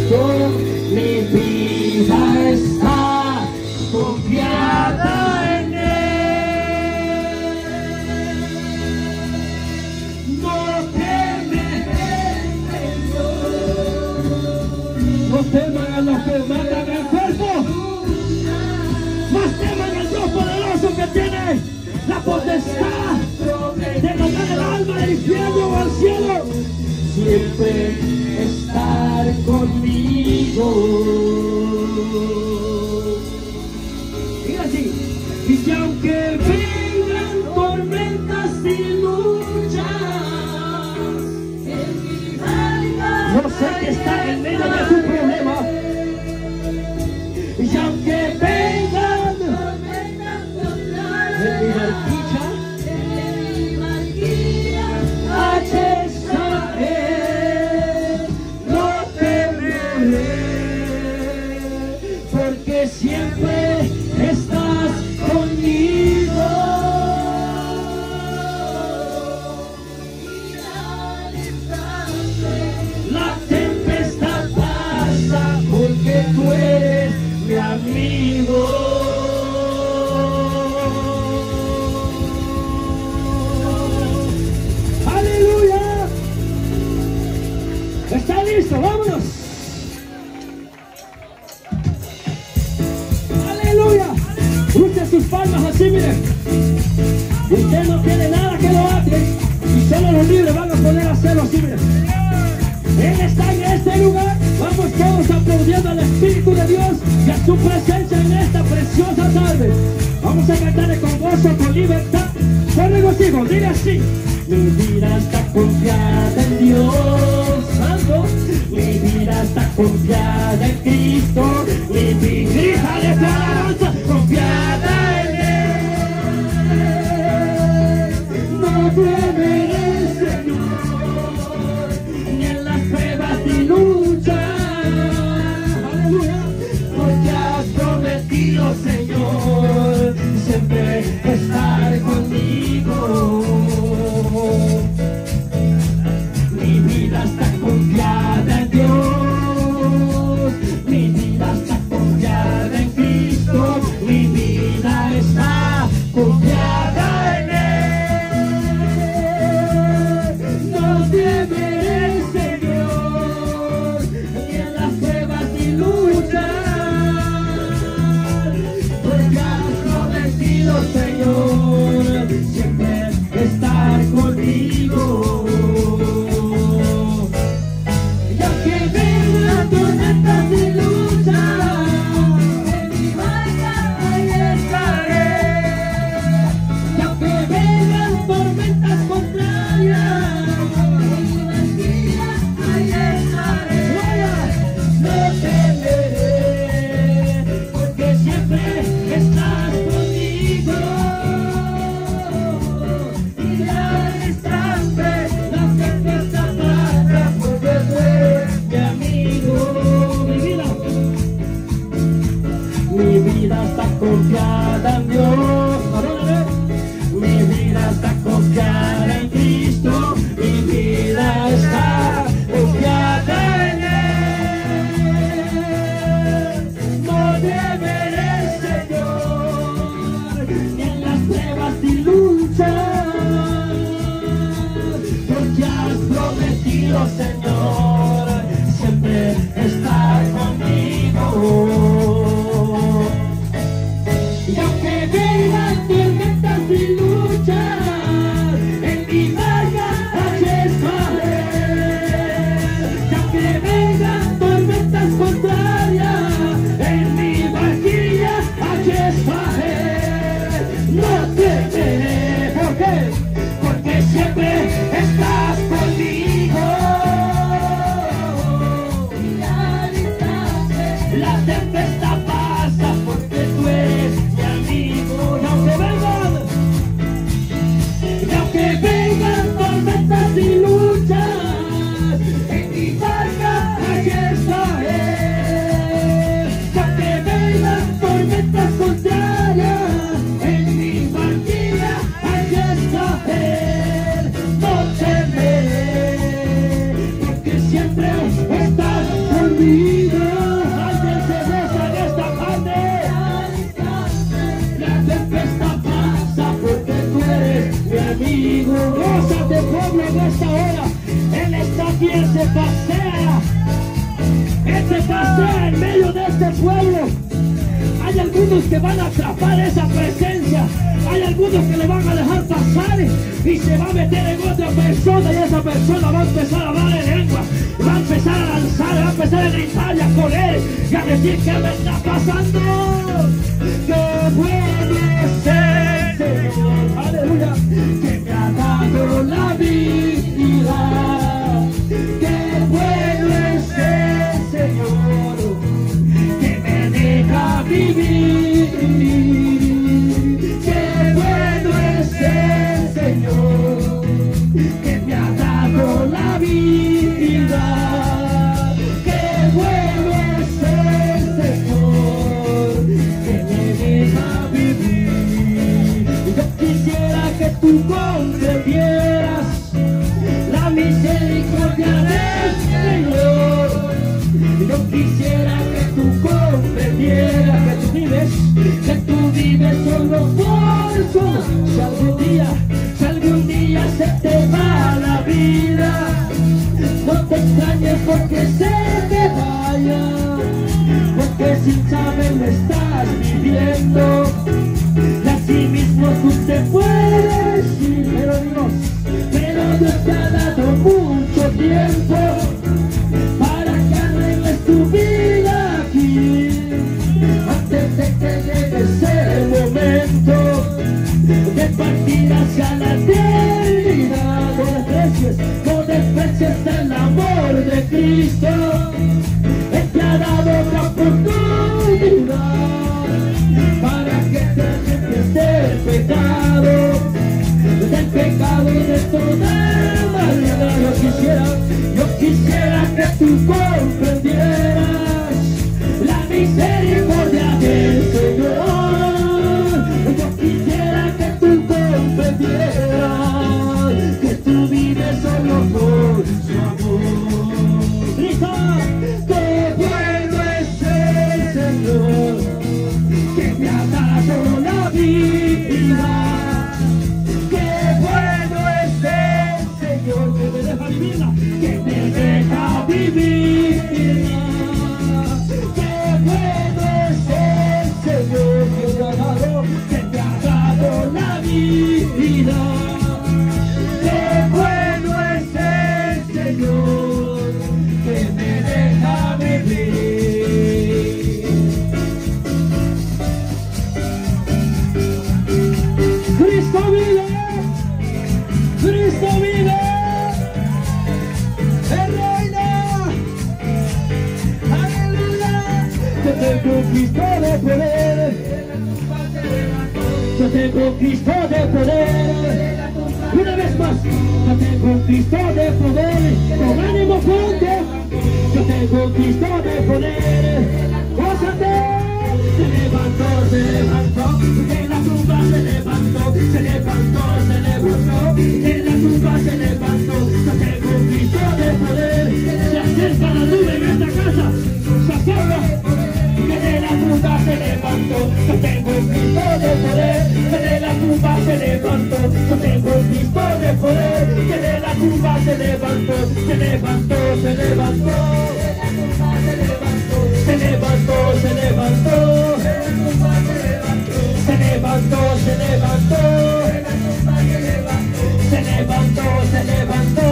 Cristo, mi vida está confiada en Él. No temeré, no teman a los que matan el cuerpo, más teman al Dios poderoso que tiene la potestad de mandar el alma del infierno o al cielo. Siempre estar conmigo. Y así, dice, aunque vengan tormentas y luchas, yo sé que está en medio de tu problema. Y aunque vengan de mi barquilla, allí estaré, no temeré, porque siempre estás conmigo. La tempestad pasa porque tú eres mi amigo. ¡Aleluya! ¿Está listo? ¡Vámonos! ¡Aleluya! Use sus palmas así, miren. Usted no tiene nada que lo ate y solo los libres van a poder hacerlo así, miren. Él está en este lugar. Vamos todos aplaudiendo al Espíritu de Dios y a su presencia en esta preciosa tarde. Vamos a cantarle con gozo, con libertad, con regocijo. Dile así: mi vida está confiada en Dios Santo, mi vida está confiada en Cristo, mi vida de alabanza confiada en Él. No temeré, Señor, ni en las pruebas ni luchas, aleluya, porque has prometido, Señor, siempre estar conmigo. Mi vida está confiada en Dios, mi vida está confiada se pasea en medio de este pueblo. Hay algunos que van a atrapar esa presencia. Hay algunos que le van a dejar pasar y se va a meter en otra persona, y esa persona va a empezar a hablar en lengua, va a empezar a lanzar, va a empezar a gritar y a correr y a decir: ¿qué me está pasando? ¡Qué bueno es el Señor! ¡Aleluya! Que me ha dado la vida. ¡Qué bueno es el Señor! Que me deja vivir. ¡Qué bueno es el Señor! Que me ha dado la vida. ¡Qué bueno es el Señor! Que me deja vivir. Yo quisiera que tú comprendieras la misericordia del Señor. Yo quisiera que tú comprendieras que tú vives solo por solo. Si algún día se te va la vida, no te extrañes porque se te vaya, porque sin saber lo estás viviendo, y así mismo tú te puedes ir. Pero Dios te ha dado mucho tiempo para que arregles tu vida aquí, antes de que llegue ese momento de partir hacia la eternidad. No desprecies el amor de Cristo. Él te ha dado otra oportunidad para que te arrepientes del pecado y de toda maldad. Yo quisiera que tú comprendieras la misericordia del Señor. Yo quisiera que tú comprendieras que tú vives solo por su amor. Grita: qué bueno es el Señor, que me ha dado la vida. Qué bueno es el Señor, que me deja vivirla, que me deja vivirla. Qué bueno es el Señor, que me ha dado la vida. Qué bueno es el Señor, que me deja vivir. Cristo vive, Cristo vive, Él reina. Aleluya. Yo tengo Cristo de poder, yo tengo Cristo de poder. Una vez más, yo tengo Cristo de poder. Con ánimo fuerte, yo tengo Cristo de poder. ¡Gózate! Se levantó, de la tumba se levantó, se levantó, de la tumba se levantó. Yo tengo Cristo de poder. Se acerca la nube en esta casa, se acerca, que de la tumba se levantó. Yo tengo Cristo de poder, que de la tumba se levantó. Yo tengo Cristo de poder, que de la tumba se levantó, se levantó, se levantó. Se levantó, se levantó, se levantó, se levantó, se levantó, se levantó.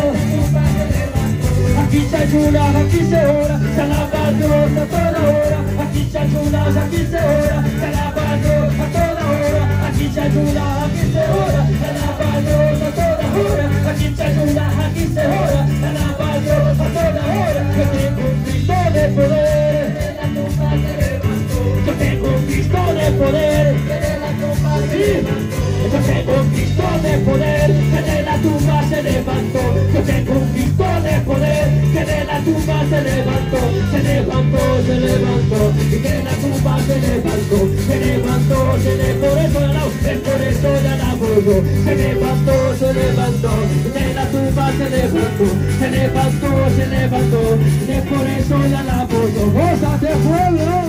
Aquí se ayuda, aquí se ora, se alaba a Dios a toda hora. Aquí se ayuda, aquí se ora, se alaba a Dios a toda hora. Aquí se ayuda, aquí se ora, se alaba a Dios a toda hora. Aquí se ayuda, aquí se ora, se alaba a Dios a toda hora. Yo tengo un Cristo de poder, yo tengo un Cristo de poder, yo tengo un Cristo de poder, que de la tumba se levantó. Yo tengo un Cristo de poder, que de la tumba se levantó, se levantó, se levantó, y de la tumba se levantó, se levantó, se levantó. Por eso ya la voy, se levantó, de la tumba se levantó, se levantó, se levantó, por eso ya la voy. ¡Gózate, pueblo!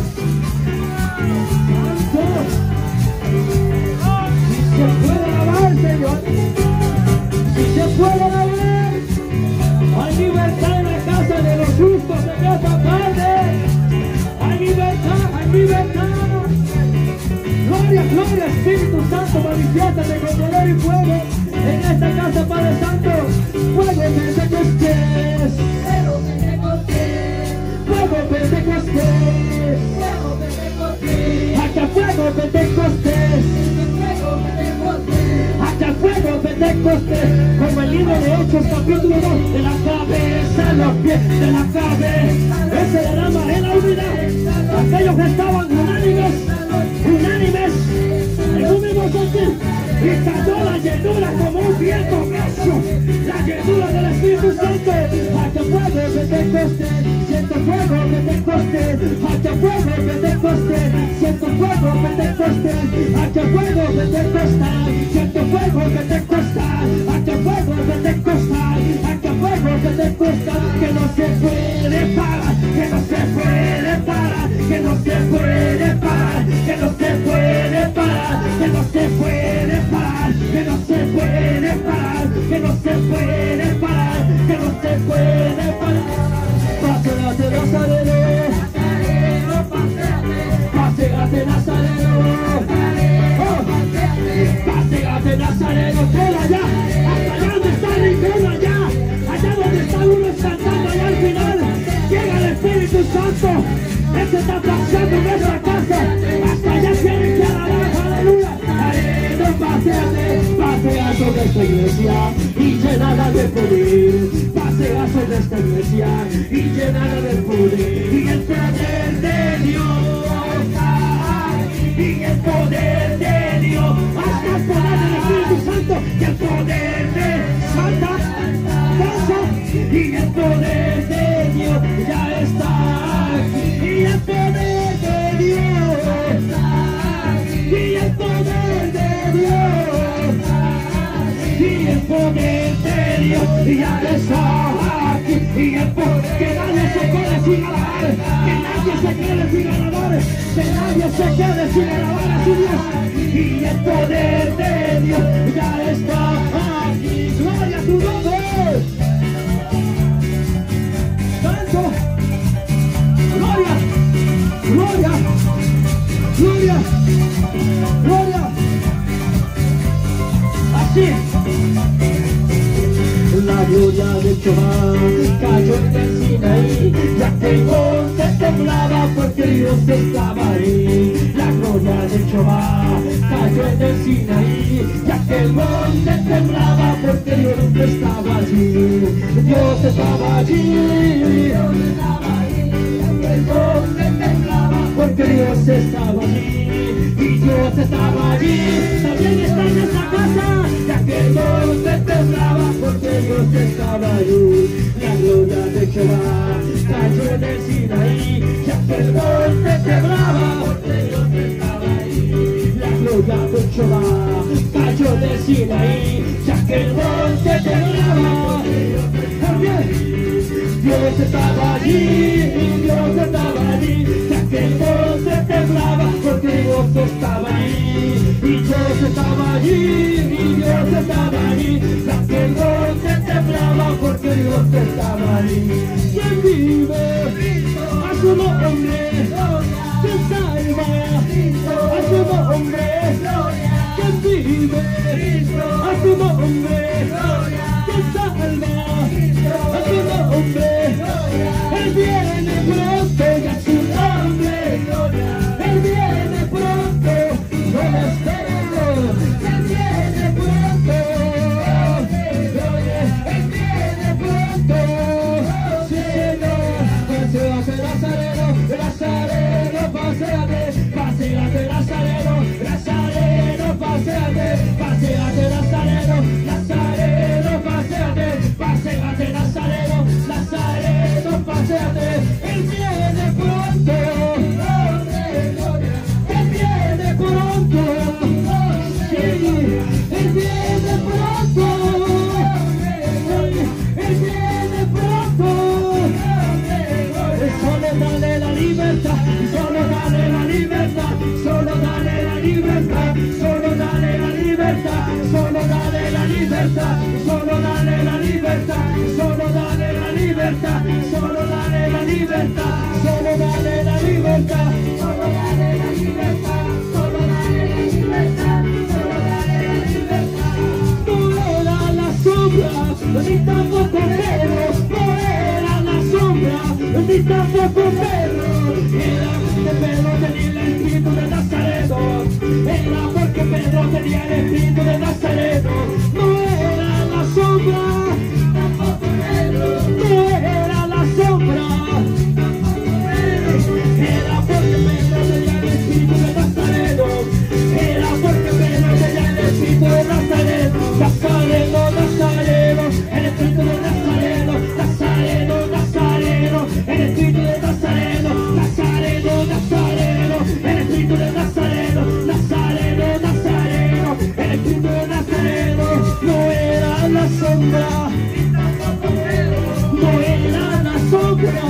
Si se puede alabar, Señor, si se puede alabar, hay libertad en la casa de los justos en esta parte. Ven Espíritu Santo, manifiéstate con poder y fuego en esta casa, Padre Santo. Fuego Pentecostés, fuego Pentecostés, fuego Pentecostés, fuego Pentecostés, hasta fuego Pentecostés, hasta fuego Pentecostés, como el libro de Hechos capítulo 2, de la cabeza a los pies, de la cabeza, ese derrama en la unidad, aquellos que estaban unánimes, en un mismo sentir, y cayó la llenura como un viento recio, la llenura del Espíritu Santo, hasta fuego Pentecostés, siento fuego Pentecostés, hasta fuego Pentecostés, siento fuego Pentecostés, hasta fuego Pentecostal, siento fuego Pentecostal, hasta fuego Pentecostal, hasta fuego Pentecostal, que no se puede parar, que no se puede parar, que no se puede parar, que no se puede parar, que no se puede parar, que no se puede parar, que no se puede parar, que no se puede parar. Paseate Nazareno, paseate Nazareno, paseate Nazareno, todo allá, hasta allá donde está el rincón, allá donde está uno cantando, allá al final, llega el Espíritu Santo, Él se está paseando en esa casa, hasta allá tienen que alabar, aleluya. Pasea sobre esta iglesia y llenada de poder, pasea sobre esta iglesia y llenada de poder, y el poder de Dios, y el poder de Dios, hasta el poder del Espíritu Santo, y el poder de Santa, y el poder de Dios ya está aquí, y el poder de Dios, y el poder de Dios, y el poder de Dios ya está aquí, y el poder que nadie se quede sin alabar, que nadie se quede sin alabar, que nadie se quede sin alabar a su Dios, y el poder de Dios ya está aquí. Gloria a tu nombre, Santo, gloria, gloria, gloria, gloria. Así, la gloria de Jehová cayó en el Sinaí, ya que el monte temblaba porque Dios estaba ahí. La gloria de Jehová cayó en el Sinaí, ya que el monte temblaba porque Dios estaba allí. Dios estaba allí, Dios estaba allí, el monte temblaba porque Dios estaba allí. Y Dios estaba allí, también está en esta casa, ya que el monte temblaba porque Dios estaba allí. La gloria de Jehová cayó en el Sinaí, ya que el monte temblaba porque Dios estaba allí. La gloria de Jehová cayó en el Sinaí, ya que el monte temblaba porque Dios estaba allí. Dios estaba allí, Dios estaba allí, ya que el monte temblaba porque Dios estaba allí. Y Dios estaba allí, y Dios estaba allí, ya que el monte temblaba porque Dios estaba allí. ¿Quién vive? A su nombre. ¿Quién salva? A su nombre. ¿Quién vive? A su nombre. ¿Quién salva? A su nombre. Él viene pronto y a su nombre. Él viene pronto, no lo espero. Él viene pronto. Él viene pronto. Sí, Señor. Paseate Nazareno, Nazareno, paseate. Paseate Nazareno, Nazareno, paseate. Paseate Nazareno, Nazareno, paseate. Paseate Nazareno, Nazareno, paseate. Él viene pronto. Él viene pronto. Sí, Él viene pronto. Él viene pronto. Solo dale la libertad, solo dale la libertad, solo dale la libertad, solo dale la libertad, solo dale la libertad, solo dale la libertad, solo dale la libertad, solo dale la libertad, solo dale la libertad, solo dale la libertad, solo dale la libertad. ni tampoco Pedro. Era porque Pedro tenía el espíritu de Nazareno. Era porque Pedro tenía el espíritu de Nazareno. No era la sombra, tampoco Pedro. No era la sombra, tampoco Pedro. Era porque Pedro tenía el espíritu de Nazareno. Era porque Pedro tenía el espíritu de Nazareno. Nazareno, Nazareno, el espíritu de Nazareno. Nazareno, Nazareno, el espíritu de Nazareno. Nazareno, Nazareno, el espíritu de Nazareno. Nazareno, Nazareno, el espíritu de Nazareno. No era la sombra, no era la sombra,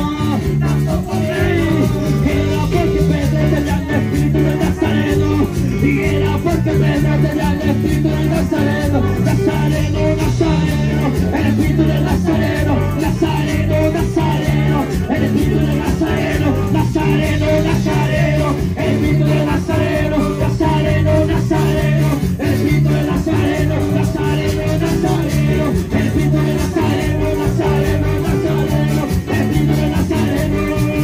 era porque Pedro tenía el espíritu de Nazareno. Y era porque Pedro tenía el espíritu de Nazareno. Nazareno, Nazareno, el espíritu de Nazareno. Nazareno, Nazareno, el espíritu de Nazareno. Nazareno, Nazareno, el espíritu de Nazareno. Nazareno, Nazareno, el espíritu de Nazareno. Nazareno, Nazareno, el espíritu de Nazareno. Nazareno, Nazareno, el espíritu de Nazareno.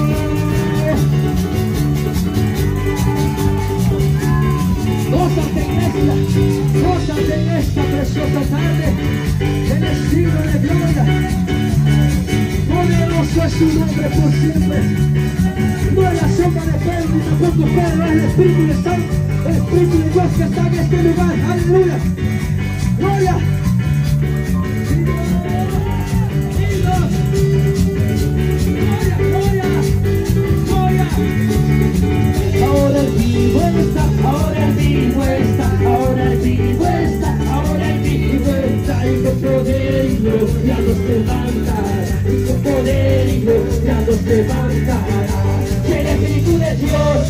Gózate en esta preciosa tarde, en el siglo de gloria. Poderoso es su nombre por siempre. No es la sombra de Pedro, ni tampoco Pedro, es el Espíritu de Santo, el Espíritu de Dios que está en este lugar. Aleluya. Gloria. Ahora el vivo está, ahora el vivo está, ahora el vivo está, ahora el vivo está, y con poder y gloria nos levantará, y con poder y gloria nos levantará. El Espíritu de Dios,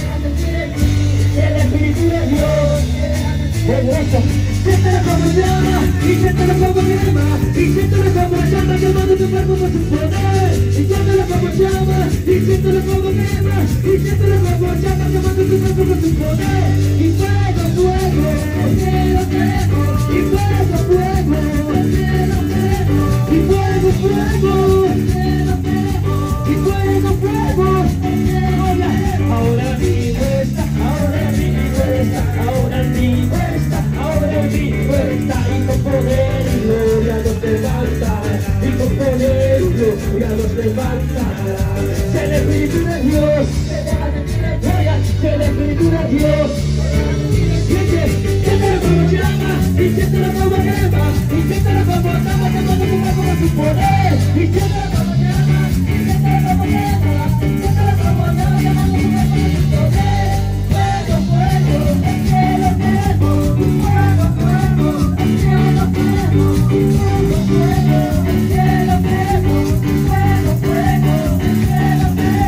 el Espíritu de Dios, poderoso. Siéntelo como llama, y siéntelo como quema, y siéntelo como llama, quemando tu cuerpo con su poder. Y siéntelo como llama, y siéntelo como quema, y siéntelo como llama, quemando tu cuerpo con su poder. Y fuego, fuego, cielo, fuego, y fuego, fuego, cielo, fuego, y fuego, fuego, cielo, fuego, y fuego, fuego, cielo, ahora vivo está, ahora vivo está, ahora vivo está, ahora vivo está, y con poder y gloria nos levantará, y con poder y gloria nos levantará. El Espíritu de Dios, el Espíritu de Dios. Siéntelo como llama, y siéntelo como quema, y siéntelo como llama, quemando tu cuerpo con su poder. Y siéntelo como llama, y siéntelo como quema, y siéntelo como llama, quemando tu cuerpo con su poder. Fuego, fuego, el cielo, fuego, fuego, fuego, el cielo, fuego, fuego, fuego, el cielo, fuego, fuego, fuego, el cielo,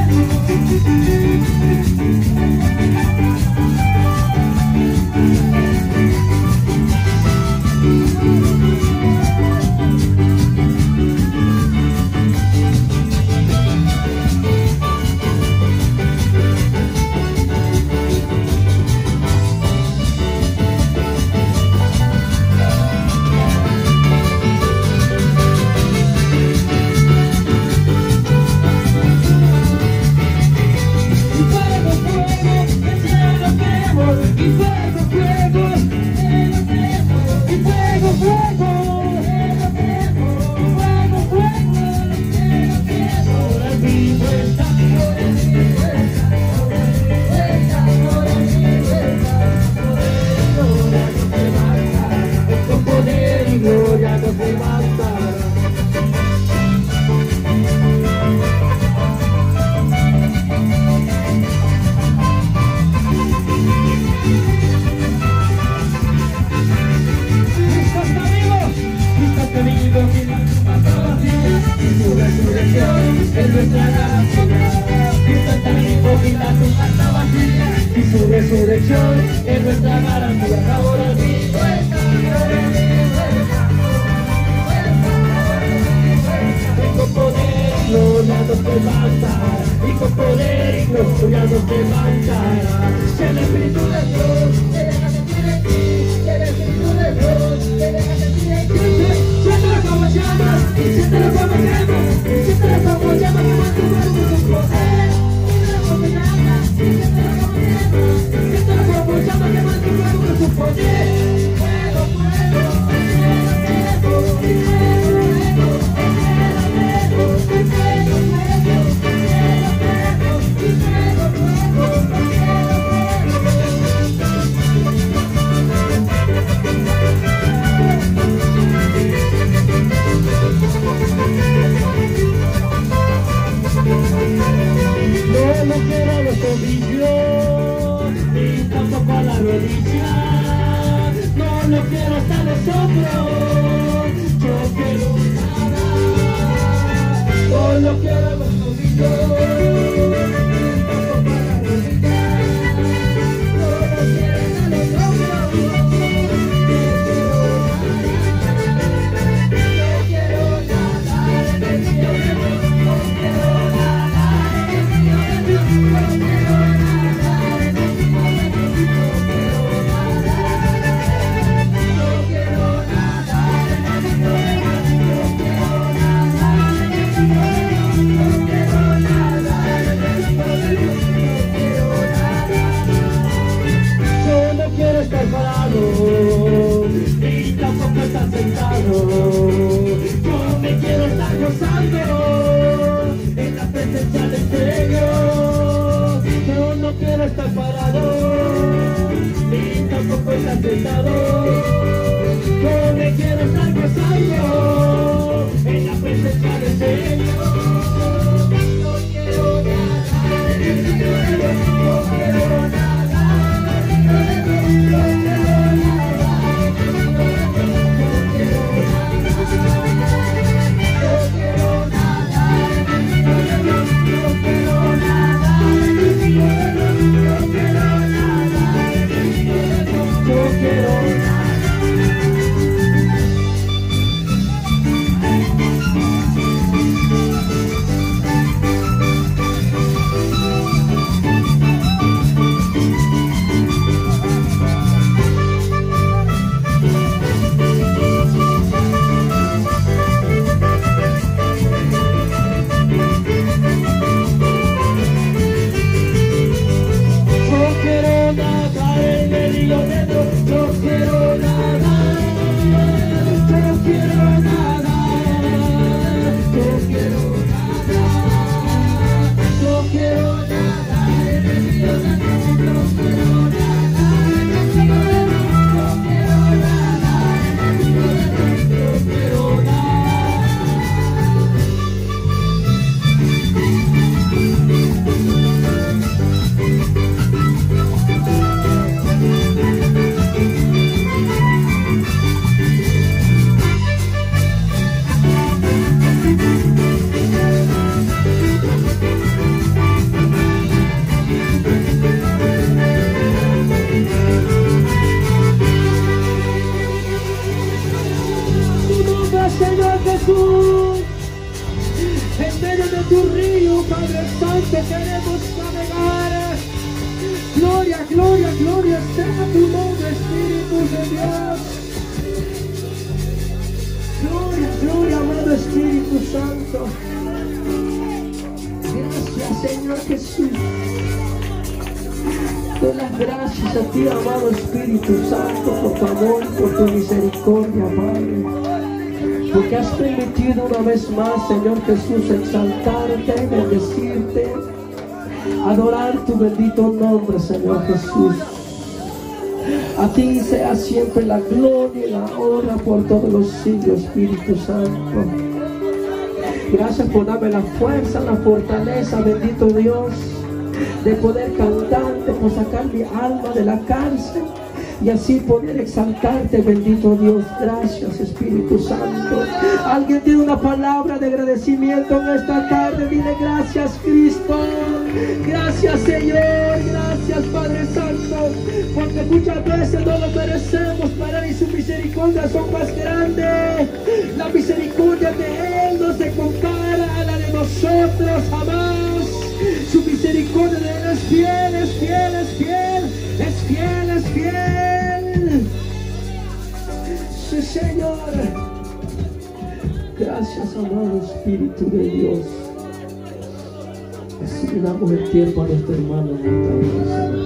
resurrección es nuestra garantía. Ahora vivo está, y con poder y gloria nos levantará, y con poder y gloria nos levantará. El Espíritu de Dios, que deja sentir en ti, el Espíritu de Dios, que deja sentir en ti. Siéntelo como llama, y siéntelo como quema, y siéntelo como llama, que más no quiero los tobillos, ni tampoco la rodilla. No quiero hasta los hombros, yo quiero nada. No quiero los tobillos, ni tampoco la rodilla. No quiero hasta los hombros, yo quiero nada. No quiero nada, estar parado, ni tampoco estar sentado. Yo me quiero estar gozando en la presencia del Señor. Yo no quiero estar parado, ni tampoco estar sentado. Yo me quiero estar gozando en la presencia del Señor. No quiero nada, no quiero nada. Señor Jesús, en medio de tu río, Padre Santo, queremos navegar. Gloria, gloria, gloria sea tu nombre, Espíritu de Dios. Gloria, gloria, amado Espíritu Santo. Gracias, Señor Jesús. Doy las gracias a ti, amado Espíritu Santo, por tu amor, por tu misericordia, Padre. Porque has permitido una vez más, Señor Jesús, exaltarte, bendecirte, adorar tu bendito nombre, Señor Jesús. A ti sea siempre la gloria y la honra por todos los siglos, Espíritu Santo. Gracias por darme la fuerza, la fortaleza, bendito Dios, de poder cantarte, por sacar mi alma de la cárcel y así poder exaltarte, bendito Dios. Gracias, Espíritu Santo. Alguien tiene una palabra de agradecimiento en esta tarde. Dile gracias, Cristo. Gracias, Señor. Gracias, Padre Santo, porque muchas veces no lo merecemos, Padre, y su misericordia son más grandes. La misericordia de Él no se compara a la de nosotros jamás. Su misericordia de Él es fiel, es fiel, es fiel, es fiel, es fiel. Sí, Señor. Gracias, amado Espíritu de Dios. Así le damos el tiempo a nuestro hermano en esta vida, Señor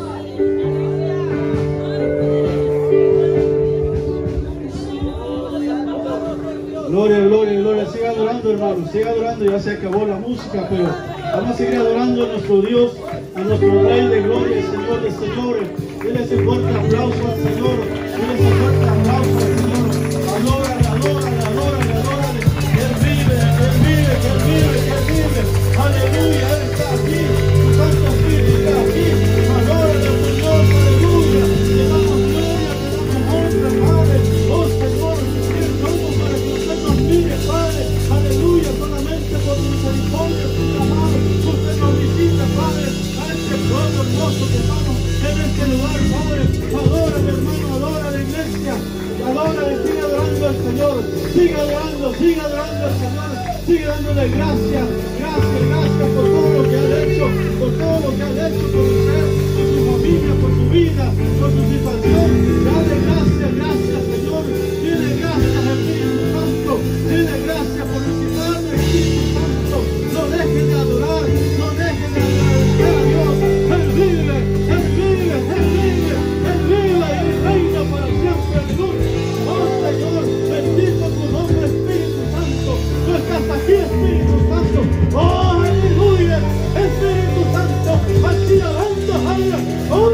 Jesús. Gloria, gloria, gloria. Siga adorando, hermano. Siga adorando. Ya se acabó la música, pero vamos a seguir adorando a nuestro Dios, a nuestro Rey de gloria, Señor de señores. Dile ese fuerte aplauso al Señor. Dile ese fuerte aplauso al Señor. Adórale, adórale, adórale, adórale. Que Él vive, que Él vive, que Él vive, que Él vive. Aleluya, Él está aquí. Sigue dándole gracias, gracias por todo lo que has hecho, por todo lo que has hecho por usted, por su familia, por su vida, por su situación. Dale gracias, Señor. Dile gracias, Espíritu Santo. Dile gracias por visitarme, Espíritu Santo. No dejes de adorar, no dejes de agradecer a Dios. Él vive, Él vive, Él vive, Él vive y reina para siempre. Aleluya. Oh Señor, bendito tu nombre, Espíritu Santo. Tú estás aquí, Espíritu Santo. Oh, aleluya, Espíritu Santo. Así alabando, aleluya. Oh,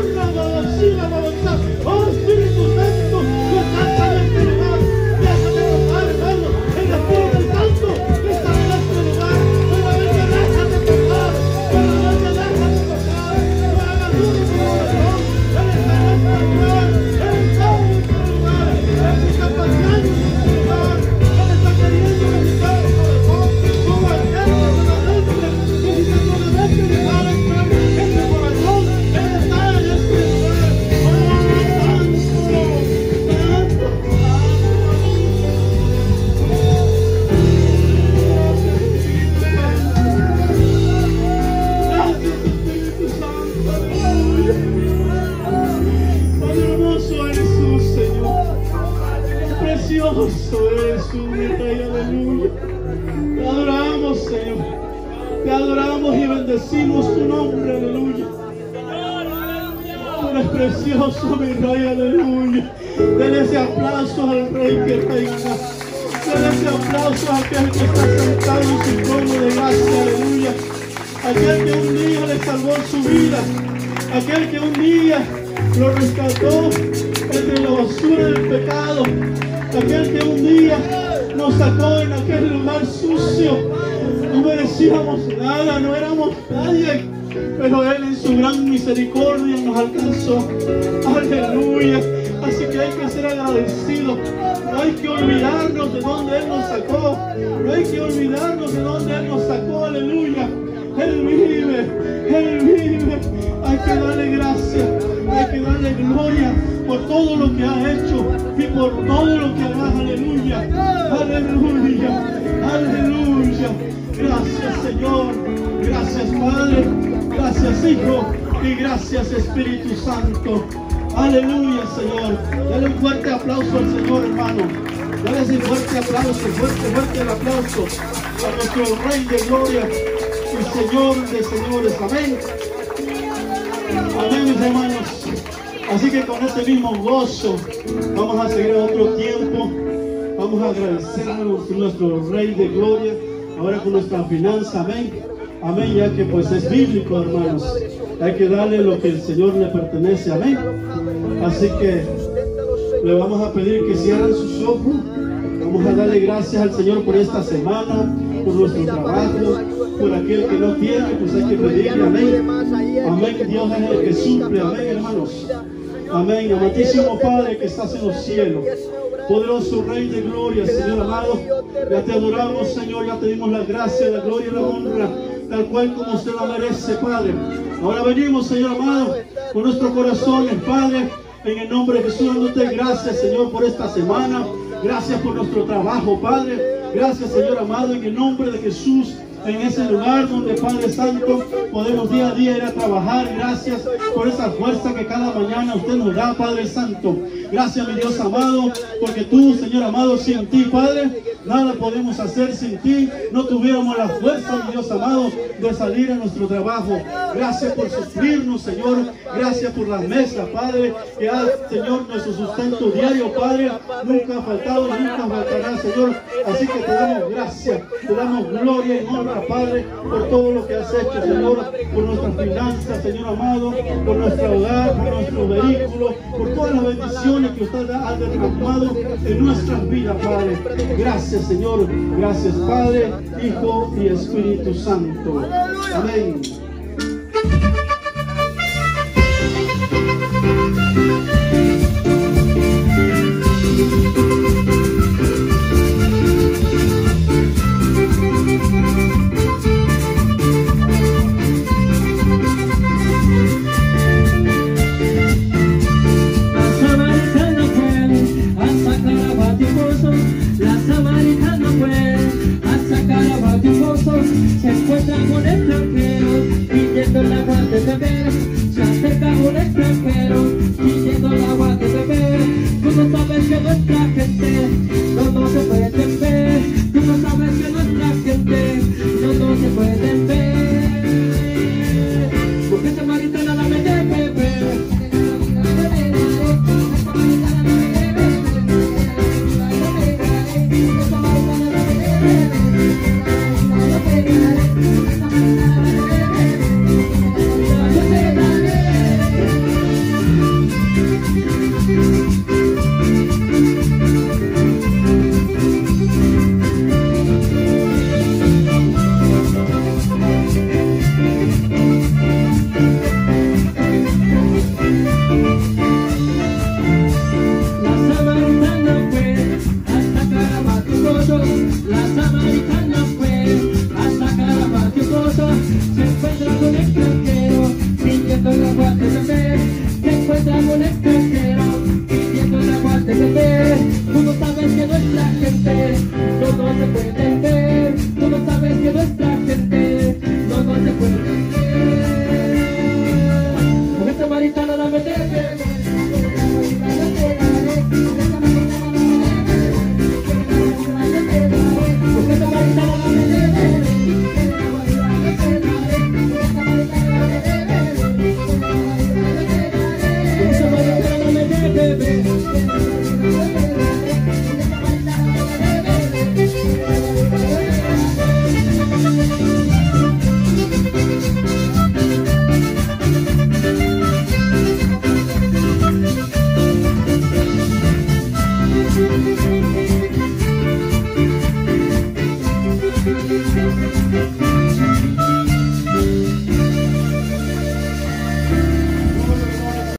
oh, Espíritu Santo, tú estás en este lugar. Déjate tocar, hermano. El Espíritu Santo está en este lugar. Solamente déjate tocar. Solamente déjate tocar. No hagas duda en tu corazón. Él está en este lugar. Él está en este lugar. Él está paseando en este lugar. Él está queriendo visitar el corazón. Como aquel verdaderamente necesita solamente dejar entrar en tu corazón. Él está en este lugar. Precioso eres tú, mi Rey, aleluya. Te adoramos, Señor. Te adoramos y bendecimos tu nombre, aleluya. Tú eres precioso, mi Rey, aleluya. Denle ese aplauso al Rey que reina. Denle ese aplauso a aquel que está sentado en su trono de gracia, aleluya. Aquel que un día le salvó su vida. Aquel que un día lo rescató entre la basura del pecado. Aquel que un día nos sacó en aquel lugar sucio. No merecíamos nada, no éramos nadie, pero Él en su gran misericordia nos alcanzó. Aleluya. Así que hay que ser agradecidos. No hay que olvidarnos de donde Él nos sacó. No hay que olvidarnos de donde Él nos sacó. Aleluya. Él vive, Él vive. Hay que darle gracias, hay que darle gloria por todo lo que ha hecho y por todo lo que hará. Aleluya, aleluya, aleluya. Gracias, Señor. Gracias, Padre. Gracias, Hijo. Y gracias, Espíritu Santo. Aleluya, Señor. Dale un fuerte aplauso al Señor, hermano. Dale ese fuerte aplauso, fuerte el aplauso a nuestro Rey de gloria y Señor de señores. Amén. Amén, mis hermanos. Así que con este mismo gozo vamos a seguir a otro tiempo. Vamos a agradecer a nuestro Rey de gloria. Ahora con nuestra finanza. Amén. Amén, ya que pues es bíblico, hermanos. Hay que darle lo que el Señor le pertenece. Amén. Así que le vamos a pedir que cierren sus ojos. Vamos a darle gracias al Señor por esta semana, por nuestro trabajo, por aquel que no tiene, pues hay que pedirle. Amén. Amén. Dios es el que suple. Amén, hermanos. Amén. Amantísimo Padre que estás en los cielos, poderoso Rey de gloria, Señor amado, ya te adoramos, Señor, ya te dimos la gracia, la gloria y la honra, tal cual como usted la merece, Padre. Ahora venimos, Señor amado, con nuestros corazones, Padre, en el nombre de Jesús, dándote gracias, Señor, por esta semana. Gracias por nuestro trabajo, Padre. Gracias, Señor amado, en el nombre de Jesús. En ese lugar donde, Padre Santo, podemos día a día ir a trabajar. Gracias por esa fuerza que cada mañana usted nos da, Padre Santo. Gracias, mi Dios amado, porque tú, Señor amado, sin ti, Padre, nada podemos hacer sin ti. No tuviéramos la fuerza, mi Dios amado, de salir a nuestro trabajo. Gracias por suplirnos, Señor. Gracias por las mesas, Padre, que ha, Señor, nuestro sustento diario, Padre, nunca ha faltado y nunca faltará, Señor. Así que te damos gracias, te damos gloria y honra, Padre, por todo lo que has hecho, Señor, por nuestras finanzas, Señor amado, por nuestro hogar, por nuestro vehículo, por todas las bendiciones que usted ha derramado en nuestras vidas, Padre. Gracias, Señor. Gracias, Padre, Hijo y Espíritu Santo. Amén.